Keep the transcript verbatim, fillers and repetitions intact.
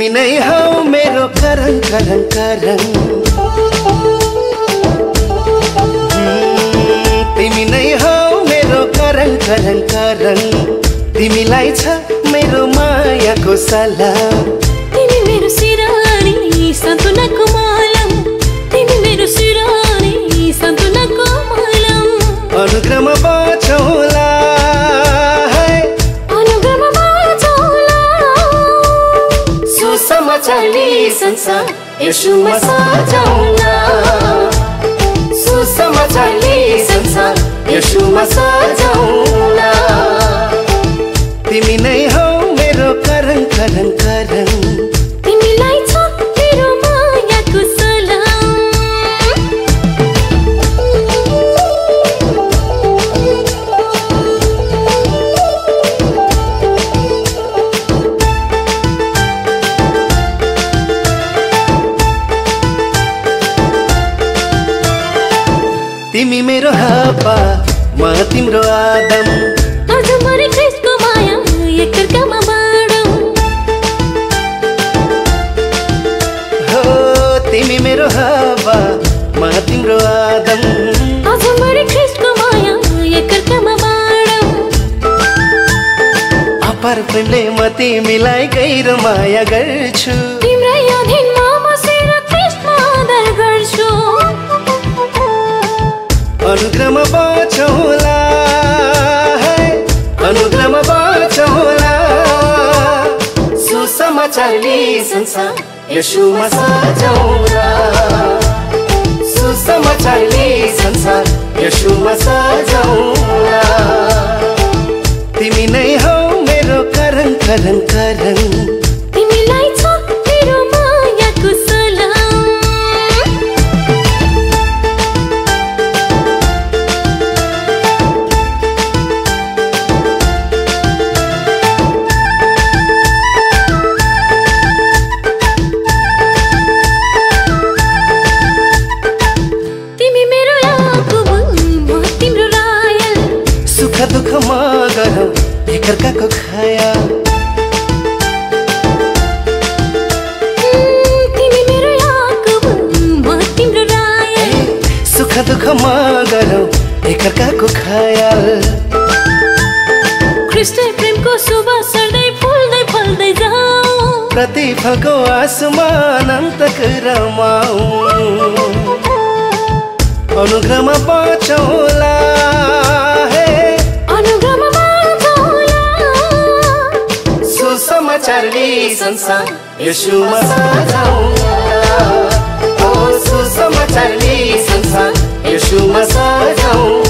नै हौ मेरो करङ करङ करङ तिमी नै हौ मेरो करङ करङ करङ तिमीलाई छ मेरो मायाको सलाम तिमी मेरो सिरानी सन्तुनाको मालम तिमी मेरो सिरानी सन्तुनाको मालम अनुग्रहमा बचौला अनुग्रहमा बचौला सुसमाचारले संसार येशूमा सजाउला सुसमाचारले संसार येशूमा सजाउला तिमी नै हौ मेरो करङ करङ करङ तिमीलाई छ मेरो मायाको सलाम तिमी मेरो हावा म तिम्रो आदम आज मरे ख्रिस्टको माया एकअर्कामा बाँडौँ हो तिमी मेरो हावा म तिम्रो आदम आज मरे ख्रिस्टको माया एकअर्कामा बाँडौँ अपार प्रेमले म तिमीलाई गहिरो माया गर्छु तिम्रै अधीनमा बसेर ख्रिस्टमा आदर गर्छु अनुग्रहमा बचौला अनुग्रहमा बचौला सुसमाचारले संसार येशूमा सजाउला सुसमाचारले संसार येशूमा सजाउला तिमी नै हौ मेरो करङ करङ करङ तिमीलाई छ मेरो मायाको सलाम तिमी मेरो याकुब म तिम्रो रायल सुख दुःखमा गरौँ एकअर्काको खयाल तिमी मेरो याकुब म तिम्रो रायल सुख दुःखमा गरौँ एकअर्काको खयाल ख्रिस्ट प्रेमको सुवास सधैँ फुल्दै फल्दै जाऊ प्रतिफलको आसमान अन्तक रमाऊ अनुग्रहमा बचौला हे अनुग्रहमा बचौला सुसमाचारले संसार येशूमा सजाउला ओ सुसमाचारले संसार येशूमा सजाउला